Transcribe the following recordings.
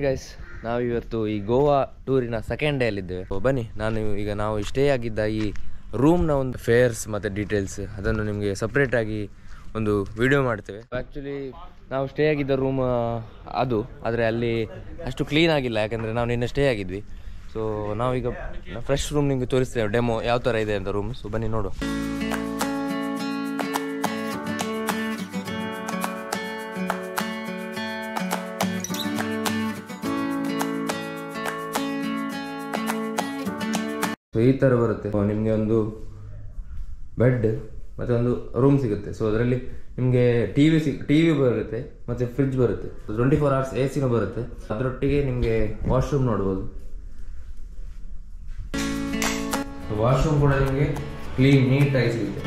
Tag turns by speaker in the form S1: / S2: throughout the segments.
S1: Guys, ನಾವಿವತ್ತು ಈ ಗೋವಾ ಟೂರಿನ ಸೆಕೆಂಡ್ ಡೇ ಅಲ್ಲಿದ್ದೇವೆ. ಬನ್ನಿ, ನಾವು ಸ್ಟೇ ಆಗಿದ್ದ ಈ ರೂಮ್ನ ಒಂದು ಫೇರ್ಸ್ ಮತ್ತು ಡೀಟೇಲ್ಸ್ ಅದನ್ನು ನಿಮಗೆ ಸಪ್ರೇಟಾಗಿ ಒಂದು ವಿಡಿಯೋ ಮಾಡ್ತೇವೆ. ಆ್ಯಕ್ಚುಲಿ ನಾವು ಸ್ಟೇ ಆಗಿದ್ದ ರೂಮ್ ಆದರೆ ಅಲ್ಲಿ ಅಷ್ಟು ಕ್ಲೀನ್ ಆಗಿಲ್ಲ, ಯಾಕಂದರೆ ನಾವು ನಿನ್ನೆ ಸ್ಟೇ ಆಗಿದ್ವಿ. ಸೊ ನಾವೀಗ ಫ್ರೆಶ್ ರೂಮ್ ನಿಮಗೆ ತೋರಿಸ್ತೇವೆ, ಡೆಮೋ ಯಾವ ಥರ ಇದೆ ಅಂತ ರೂಮ್. ಸೊ ಬನ್ನಿ ನೋಡು. ಸೊ ಈ ಥರ ಬರುತ್ತೆ. ನಿಮಗೆ ಒಂದು ಬೆಡ್ ಮತ್ತು ಒಂದು ರೂಮ್ ಸಿಗುತ್ತೆ. ಸೊ ಅದರಲ್ಲಿ ನಿಮಗೆ ಟಿವಿ ಬರುತ್ತೆ ಮತ್ತು ಫ್ರಿಡ್ಜ್ ಬರುತ್ತೆ, 24 hours AC ಬರುತ್ತೆ. ಅದರೊಟ್ಟಿಗೆ ನಿಮಗೆ ವಾಶ್ರೂಮ್ ನೋಡ್ಬೋದು. ವಾಶ್ರೂಮ್ ಕೂಡ ನಿಮಗೆ ಕ್ಲೀನ್ ನೀಟಾಗಿ ಸಿಗುತ್ತೆ.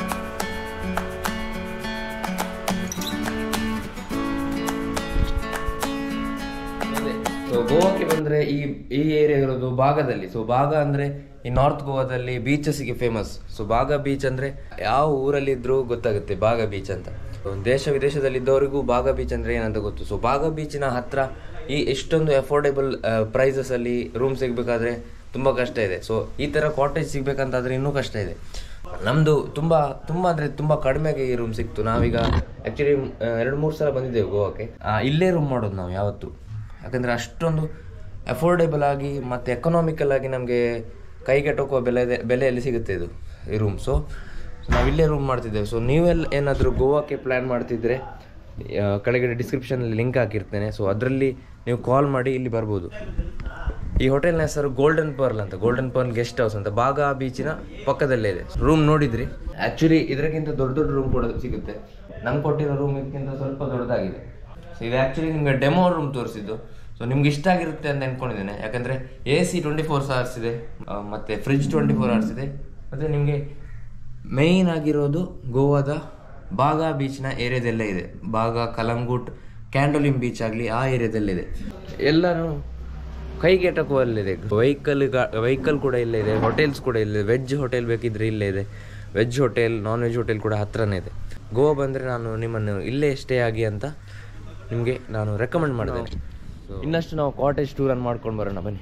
S1: ಸೊ ಗೋವಾಕ್ಕೆ ಬಂದರೆ ಈ ಏರಿಯಾ ಇರೋದು ಬಾಗಾದಲ್ಲಿ. ಸೊ ಬಾಗ ಅಂದರೆ ಈ ನಾರ್ತ್ ಗೋವಾದಲ್ಲಿ ಬೀಚಸ್ಗೆ ಫೇಮಸ್. ಸೊ ಬಾಗ ಬೀಚ್ ಅಂದರೆ ಯಾವ ಊರಲ್ಲಿದ್ದರೂ ಗೊತ್ತಾಗುತ್ತೆ ಬಾಗ ಬೀಚ್ ಅಂತ. ದೇಶ ವಿದೇಶದಲ್ಲಿದ್ದವರಿಗೂ ಬಾಗ ಬೀಚ್ ಅಂದರೆ ಏನಂತ ಗೊತ್ತು. ಸೊ ಬಾಗ ಬೀಚಿನ ಹತ್ರ ಎಷ್ಟೊಂದು ಅಫೋರ್ಡೆಬಲ್ ಪ್ರೈಸಸಲ್ಲಿ ರೂಮ್ ಸಿಗಬೇಕಾದ್ರೆ ತುಂಬ ಕಷ್ಟ ಇದೆ. ಸೊ ಈ ಥರ ಕಾಟೇಜ್ ಸಿಗಬೇಕಂತಾದರೆ ಇನ್ನೂ ಕಷ್ಟ ಇದೆ. ನಮ್ಮದು ತುಂಬ ಅಂದರೆ ತುಂಬ ಕಡಿಮೆಗೆ ಈ ರೂಮ್ ಸಿಕ್ತು. ನಾವೀಗ ಆ್ಯಕ್ಚುಲಿ 2-3 ಸಲ ಬಂದಿದ್ದೇವೆ ಗೋವಾಕ್ಕೆ. ಇಲ್ಲೇ ರೂಮ್ ಮಾಡೋದು ನಾವು ಯಾವತ್ತು, ಯಾಕಂದರೆ ಅಷ್ಟೊಂದು ಅಫೋರ್ಡೆಬಲ್ ಆಗಿ ಮತ್ತು ಎಕನಾಮಿಕಲ್ ಆಗಿ ನಮಗೆ ಕೈಗೆಟುಕುವ ಬೆಲೆಯಲ್ಲಿ ಸಿಗುತ್ತೆ ಈ ರೂಮ್. ಸೊ ನಾವಿಲ್ಲೇ ರೂಮ್ ಮಾಡ್ತಿದ್ದೇವೆ. ಸೊ ನೀವೆಲ್ಲ ಏನಾದರೂ ಗೋವಾಕ್ಕೆ ಪ್ಲ್ಯಾನ್ ಮಾಡ್ತಿದ್ರೆ ಕೆಳಗಡೆ ಡಿಸ್ಕ್ರಿಪ್ಷನಲ್ಲಿ ಲಿಂಕ್ ಹಾಕಿರ್ತೇನೆ. ಸೊ ಅದರಲ್ಲಿ ನೀವು ಕಾಲ್ ಮಾಡಿ ಇಲ್ಲಿ ಬರ್ಬೋದು. ಈ ಹೋಟೆಲ್ನ ಹೆಸರು ಗೋಲ್ಡನ್ ಪರ್ಲ್ ಅಂತ, ಗೋಲ್ಡನ್ ಪರ್ಲ್ ಗೆಸ್ಟ್ ಹೌಸ್ ಅಂತ, ಬಾಗಾ ಬೀಚಿನ ಪಕ್ಕದಲ್ಲೇ ಇದೆ. ರೂಮ್ ನೋಡಿದ್ರಿ, ಆ್ಯಕ್ಚುಲಿ ಇದಕ್ಕಿಂತ ದೊಡ್ಡ ರೂಮ್ ಕೂಡ ಸಿಗುತ್ತೆ. ನಂಗೆ ಕೊಟ್ಟಿರೋ ರೂಮ್ ಇದಕ್ಕಿಂತ ಸ್ವಲ್ಪ ದೊಡ್ಡದಾಗಿದೆ. ಸೊ ಇದು ಆ್ಯಕ್ಚುಲಿ ನಿಮಗೆ ಡೆಮೋ ರೂಮ್ ತೋರಿಸಿದ್ದು. ಸೊ ನಿಮ್ಗೆ ಇಷ್ಟ ಆಗಿರುತ್ತೆ ಅಂತ ಅಂದ್ಕೊಂಡಿದ್ದೇನೆ, ಯಾಕಂದರೆ AC 24 hours ಇದೆ, ಮತ್ತು ಫ್ರಿಡ್ಜ್ 24 hours ಇದೆ. ಮತ್ತು ನಿಮಗೆ ಮೇಯ್ನ್ ಆಗಿರೋದು ಗೋವಾದ ಬಾಗಾ ಬೀಚ್ನ ಏರಿಯಾದಲ್ಲೇ ಇದೆ. ಬಾಗಾ, ಕಲಂಗೂಟ್, ಕ್ಯಾಂಡೋಲಿಮ್ ಬೀಚ್ ಆಗಲಿ ಆ ಏರಿಯಾದಲ್ಲಿದೆ. ಎಲ್ಲನೂ ಕೈಗೆಟಕುವಲ್ಲಿದೆ. ವೆಹಿಕಲ್ ಕೂಡ ಇಲ್ಲೇ ಇದೆ, ಹೋಟೆಲ್ಸ್ ಕೂಡ ಇಲ್ಲೇ. ವೆಜ್ ಹೋಟೆಲ್ ಬೇಕಿದ್ರೆ ಇಲ್ಲೇ ಇದೆ, veg hotel, non veg hotel ಕೂಡ ಹತ್ರನೇ ಇದೆ. ಗೋವಾ ಬಂದರೆ ನಾನು ನಿಮ್ಮನ್ನು ಇಲ್ಲೇ ಸ್ಟೇ ಆಗಿ ಅಂತ ನಿಮಗೆ ನಾನು ರೆಕಮೆಂಡ್ ಮಾಡಿದ್ದೇನೆ. ಇನ್ನಷ್ಟು ನಾವು ಕಾಟೇಜ್ ಟೂರನ್ನು ಮಾಡ್ಕೊಂಡು ಬರೋಣ, ಬನ್ನಿ.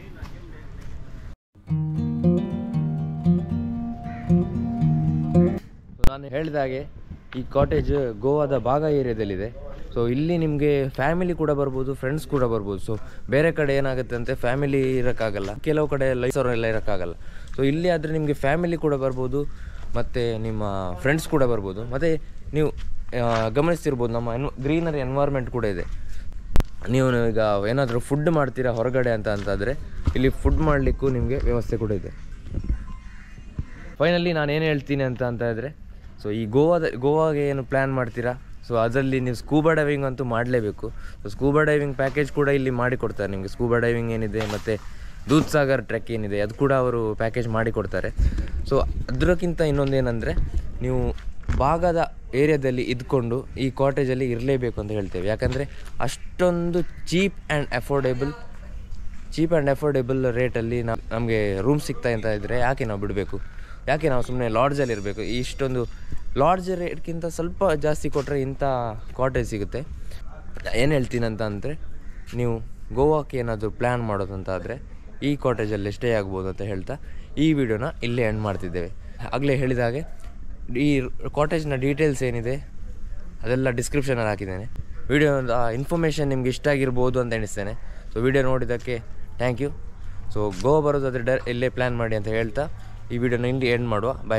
S1: ನಾನು ಹೇಳಿದ ಹಾಗೆ ಈ ಕಾಟೇಜ್ ಗೋವಾದ ಬಾಗಾ ಏರಿಯಾದಲ್ಲಿದೆ. ಸೊ ಇಲ್ಲಿ ನಿಮಗೆ ಫ್ಯಾಮಿಲಿ ಕೂಡ ಬರ್ಬೋದು, ಫ್ರೆಂಡ್ಸ್ ಕೂಡ ಬರ್ಬೋದು. ಸೊ ಬೇರೆ ಕಡೆ ಏನಾಗುತ್ತೆ ಅಂತ ಫ್ಯಾಮಿಲಿ ಇರೋಕ್ಕಾಗಲ್ಲ, ಕೆಲವು ಕಡೆ ಎಲ್ಲ ಇರೋಕ್ಕಾಗಲ್ಲ. ಸೊ ಇಲ್ಲಿ ಆದರೆ ನಿಮಗೆ ಫ್ಯಾಮಿಲಿ ಕೂಡ ಬರ್ಬೋದು ಮತ್ತು ನಿಮ್ಮ ಫ್ರೆಂಡ್ಸ್ ಕೂಡ ಬರ್ಬೋದು. ಮತ್ತು ನೀವು ಗಮನಿಸ್ತಿರ್ಬೋದು ನಮ್ಮ ಗ್ರೀನರಿ ಎನ್ವೈರ್ಮೆಂಟ್ ಕೂಡ ಇದೆ. ನೀವು ಈಗ ಏನಾದರೂ ಫುಡ್ ಮಾಡ್ತೀರಾ ಹೊರಗಡೆ ಅಂತಾದರೆ ಇಲ್ಲಿ ಫುಡ್ ಮಾಡಲಿಕ್ಕೂ ನಿಮಗೆ ವ್ಯವಸ್ಥೆ ಕೂಡ ಇದೆ. ಫೈನಲಿ ನಾನು ಏನು ಹೇಳ್ತೀನಿ ಅಂತ ಇದ್ದರೆ, ಸೊ ಈ ಗೋವಾಗೆ ಏನು ಪ್ಲ್ಯಾನ್ ಮಾಡ್ತೀರಾ, ಸೊ ಅದರಲ್ಲಿ ನೀವು ಸ್ಕೂಬಾ ಡೈವಿಂಗ್ ಅಂತೂ ಮಾಡಲೇಬೇಕು. ಸೊ ಸ್ಕೂಬಾ ಡೈವಿಂಗ್ ಪ್ಯಾಕೇಜ್ ಕೂಡ ಇಲ್ಲಿ ಮಾಡಿಕೊಡ್ತಾರೆ ನಿಮಗೆ. ಸ್ಕೂಬಾ ಡೈವಿಂಗ್ ಏನಿದೆ ಮತ್ತು ದೂದ್ ಸಾಗರ್ ಟ್ರೆಕ್ ಏನಿದೆ ಅದು ಕೂಡ ಅವರು ಪ್ಯಾಕೇಜ್ ಮಾಡಿಕೊಡ್ತಾರೆ. ಸೊ ಅದಕ್ಕಿಂತ ಇನ್ನೊಂದೇನೆಂದರೆ, ನೀವು ಬಾಗದ ಏರಿಯಾದಲ್ಲಿ ಇದ್ಕೊಂಡು ಈ ಕಾಟೇಜಲ್ಲಿ ಇರಲೇಬೇಕು ಅಂತ ಹೇಳ್ತೇವೆ. ಯಾಕಂದರೆ ಅಷ್ಟೊಂದು ಚೀಪ್ ಆ್ಯಂಡ್ ಅಫೋರ್ಡೆಬಲ್ ರೇಟಲ್ಲಿ ನಮಗೆ ರೂಮ್ ಸಿಗ್ತಾ ಅಂತ ಇದ್ದರೆ ಯಾಕೆ ನಾವು ಬಿಡಬೇಕು, ಯಾಕೆ ನಾವು ಸುಮ್ಮನೆ ಲಾಡ್ಜಲ್ಲಿ ಇರಬೇಕು. ಇಷ್ಟೊಂದು ಲಾಡ್ಜ್ ರೇಟ್ಗಿಂತ ಸ್ವಲ್ಪ ಜಾಸ್ತಿ ಕೊಟ್ಟರೆ ಇಂಥ ಕಾಟೇಜ್ ಸಿಗುತ್ತೆ. ಏನು ಹೇಳ್ತೀನಿ ಅಂದರೆ, ನೀವು ಗೋವಾಕ್ಕೆ ಏನಾದರೂ ಪ್ಲ್ಯಾನ್ ಮಾಡೋದಂತಾದರೆ ಈ ಕಾಟೇಜಲ್ಲಿ ಸ್ಟೇ ಆಗ್ಬೋದು ಅಂತ ಹೇಳ್ತಾ ಈ ವಿಡಿಯೋನ ಇಲ್ಲೇ ಎಂಡ್ ಮಾಡ್ತಿದ್ದೇವೆ. ಆಗಲೇ ಹೇಳಿದ ಹಾಗೆ ಈ ಕಾಟೇಜ್ನ ಡೀಟೇಲ್ಸ್ ಏನಿದೆ ಅದೆಲ್ಲ ಡಿಸ್ಕ್ರಿಪ್ಷನಲ್ಲಿ ಹಾಕಿದ್ದೇನೆ. ವಿಡಿಯೋದ ಇನ್ಫಾರ್ಮೇಷನ್ ನಿಮ್ಗೆ ಇಷ್ಟ ಆಗಿರ್ಬೋದು ಅಂತ ಎಣಿಸ್ತೇನೆ. ಸೊ ವಿಡಿಯೋ ನೋಡಿದ್ದಕ್ಕೆ ಥ್ಯಾಂಕ್ ಯು. ಸೊ ಗೋವಾ ಬರೋದಾದರೆ ಇಲ್ಲೇ ಪ್ಲ್ಯಾನ್ ಮಾಡಿ ಅಂತ ಹೇಳ್ತಾ ಈ ವಿಡಿಯೋನ ಇಲ್ಲಿ ಎಂಡ್ ಮಾಡುವ. ಬಾಯ್.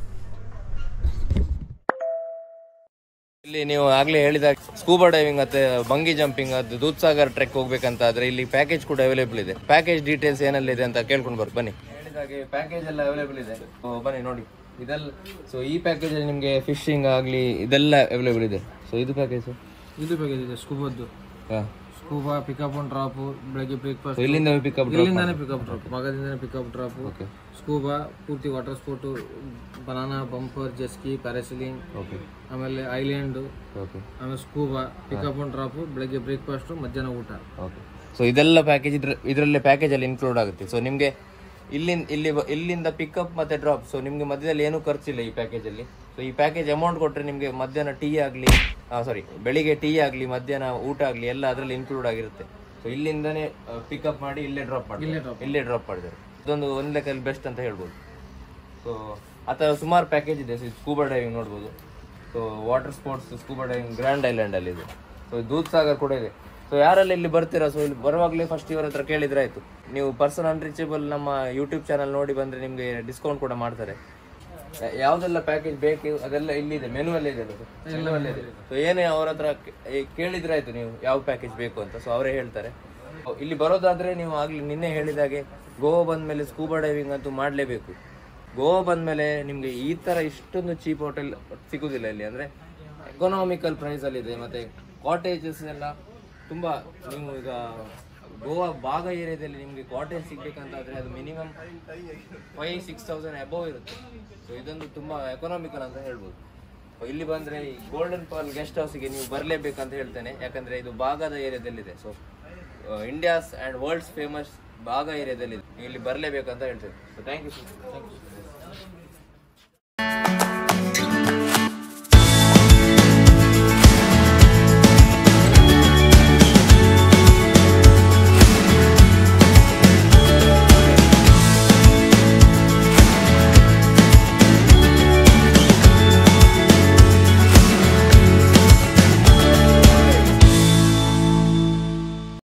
S1: ಇಲ್ಲಿ ನೀವು ಆಗಲೇ ಹೇಳಿದಾಗ ಸ್ಕೂಬಾ ಡೈವಿಂಗ್ ಮತ್ತು ಬಂಗಿ ಜಂಪಿಂಗ್ ಅದು ದೂದ್ ಸಾಗರ್ ಟ್ರೆಕ್ ಹೋಗ್ಬೇಕಂತಾದರೆ ಇಲ್ಲಿ ಪ್ಯಾಕೇಜ್ ಕೂಡ ಅವೈಲೇಬಲ್ ಇದೆ. ಪ್ಯಾಕೇಜ್ ಡೀಟೇಲ್ಸ್ ಏನೆಲ್ಲ ಇದೆ ಅಂತ ಕೇಳ್ಕೊಂಡು ಬನ್ನಿ. ಹೇಳಿದಾಗೆ ಪ್ಯಾಕೇಜ್ ಎಲ್ಲ ಅವೈಲೇಬಲ್ ಇದೆ. ಬನ್ನಿ ನೋಡಿ ಇದೆಲ್ಲ. ಸೊ ಈ ಪ್ಯಾಕೇಜಲ್ಲಿ ನಿಮಗೆ ಫಿಶಿಂಗ್ ಆಗಲಿ ಇದೆಲ್ಲ ಅವೈಲೇಬಲ್ ಇದೆ. ಸೊ ಇದು ಪ್ಯಾಕೇಜ್ ಇದೆ ಸ್ಕೂಬಾದ್ದು. ಸ್ಕೂಬಾ ಪಿಕಪ್ ಆನ್ ಡ್ರಾಪ್, ಬೆಳಗ್ಗೆ ಬ್ರೇಕ್ಫಾಸ್ಟ್, ಇಲ್ಲಿಂದಾನೇ ಪಿಕಪ್ ಡ್ರಾಪ್, ಮಗದಿಂದನೇ ಪಿಕಪ್ ಡ್ರಾಪ್. ಓಕೆ. ಸ್ಕೂಬಾ ಪೂರ್ತಿ water sport, banana, bumper, jet ski, parasailing. Okay. ಆಮೇಲೆ ಐಲ್ಯಾಂಡು. ಓಕೆ. ಆಮೇಲೆ ಸ್ಕೂಬಾ ಪಿಕಪ್ ಆನ್ ಡ್ರಾಪ್, ಬೆಳಗ್ಗೆ ಬ್ರೇಕ್ಫಾಸ್ಟು, ಮಧ್ಯಾಹ್ನ ಊಟ. ಓಕೆ. ಸೊ ಇದೆಲ್ಲ ಪ್ಯಾಕೇಜ್ ಇದರಲ್ಲೇ ಪ್ಯಾಕೇಜಲ್ಲಿ ಇನ್ಕ್ಲೂಡ್ ಆಗುತ್ತೆ. ಸೊ ನಿಮಗೆ ಇಲ್ಲಿಂದ ಪಿಕಪ್ ಮತ್ತು ಡ್ರಾಪ್. ಸೊ ನಿಮಗೆ ಮಧ್ಯದಲ್ಲಿ ಏನೂ ಖರ್ಚಿಲ್ಲ ಈ ಪ್ಯಾಕೇಜಲ್ಲಿ. ಸೊ ಈ ಪ್ಯಾಕೇಜ್ ಅಮೌಂಟ್ ಕೊಟ್ಟರೆ ನಿಮಗೆ ಮಧ್ಯಾಹ್ನ ಟೀ ಆಗಲಿ, ಬೆಳಿಗ್ಗೆ ಟೀ ಆಗಲಿ, ಮಧ್ಯಾಹ್ನ ಊಟ ಆಗಲಿ ಎಲ್ಲ ಅದರಲ್ಲಿ ಇನ್ಕ್ಲೂಡ್ ಆಗಿರುತ್ತೆ. ಸೊ ಇಲ್ಲಿಂದನೇ ಪಿಕಪ್ ಮಾಡಿ ಇಲ್ಲೇ ಡ್ರಾಪ್ ಮಾಡಿದ್ದಾರೆ. ಇದೊಂದು ಒಂದು ಲೆಕ್ಕದಲ್ಲಿ ಬೆಸ್ಟ್ ಅಂತ ಹೇಳ್ಬೋದು. ಸೊ ಅಥವಾ ಸುಮಾರು ಪ್ಯಾಕೇಜ್ ಇದೆ. ಸ್ಕೂಬಾ ಡೈವಿಂಗ್ ನೋಡ್ಬೋದು. So water sports scuba diving grand island ಅಲ್ಲಿ ಇದೆ. ಸೊ ದೂದ್ ಸಾಗರ್ ಕೂಡ ಇದೆ. ಸೊ ಯಾರೆಲ್ಲ ಇಲ್ಲಿ ಬರ್ತೀರಾ, ಸೊ ಇಲ್ಲಿ ಬರುವಾಗಲೇ ಫಸ್ಟ್ ಇವರ ಹತ್ರ ಕೇಳಿದ್ರೆ ಆಯ್ತು. ನೀವು ಪರ್ಸನ್ ಅನ್ರೀಚಬಲ್ ನಮ್ಮ ಯೂಟ್ಯೂಬ್ ಚಾನಲ್ ನೋಡಿ ಬಂದ್ರೆ ನಿಮ್ಗೆ ಡಿಸ್ಕೌಂಟ್ ಕೂಡ ಮಾಡ್ತಾರೆ. ಯಾವ್ದೆಲ್ಲ ಪ್ಯಾಕೇಜ್ ಬೇಕು ಅದೆಲ್ಲ ಇಲ್ಲಿದೆ, ಮೆನುವಲ್ಲೇ ಇದೆ. ಸೊ ಏನೇ ಅವ್ರ ಹತ್ರ ಕೇಳಿದ್ರೆ ಆಯ್ತು ನೀವು ಯಾವ ಪ್ಯಾಕೇಜ್ ಬೇಕು ಅಂತ. ಸೊ ಅವರೇ ಹೇಳ್ತಾರೆ. ಇಲ್ಲಿ ಬರೋದಾದ್ರೆ ನೀವು ಆಗ್ಲಿ ನಿನ್ನೆ ಹೇಳಿದಾಗೆ ಗೋವಾ ಬಂದ್ಮೇಲೆ ಸ್ಕೂಬಾ ಡೈವಿಂಗ್ ಅಂತೂ ಮಾಡ್ಲೇಬೇಕು. ಗೋವಾ ಬಂದ್ಮೇಲೆ ನಿಮ್ಗೆ ಈ ತರ ಇಷ್ಟೊಂದು ಚೀಪ್ ಹೋಟೆಲ್ ಸಿಗುದಿಲ್ಲ ಇಲ್ಲಿ. ಅಂದ್ರೆ ಎಕನಾಮಿಕಲ್ ಪ್ರೈಸ್ ಅಲ್ಲಿ ಇದೆ. ಮತ್ತೆ ಕಾಟೇಜಸ್ ಎಲ್ಲ ತುಂಬಾ, ನೀವು ಈಗ ಗೋವಾ ಬಾಗ ಏರಿಯಾದಲ್ಲಿ ನಿಮ್ಗೆ ಕಾಟೇಜ್ ಸಿಗ್ಬೇಕಂತಾದ್ರೆ ಅದು ಮಿನಿಮಮ್ 5,000-6,000 ಅಬೋವ್ ಇರುತ್ತೆ. ಸೊ ಇದೊಂದು ತುಂಬಾ ಎಕನಾಮಿಕಲ್ ಅಂತ ಹೇಳ್ಬೋದು. ಇಲ್ಲಿ ಬಂದ್ರೆ ಈ ಗೋಲ್ಡನ್ ಪಾಲ್ ಗೆಸ್ಟ್ ಹೌಸ್ಗೆ ನೀವು ಬರ್ಲೇಬೇಕಂತ ಹೇಳ್ತೇನೆ. ಯಾಕಂದ್ರೆ ಇದು ಬಾಗದ ಏರಿಯಾದಲ್ಲಿದೆ. So India's and world's famous Baga ಏರಿಯಾದಲ್ಲಿದೆ. ನೀವು ಇಲ್ಲಿ ಬರ್ಲೇಬೇಕಂತ ಹೇಳ್ತೇನೆ. So thank you.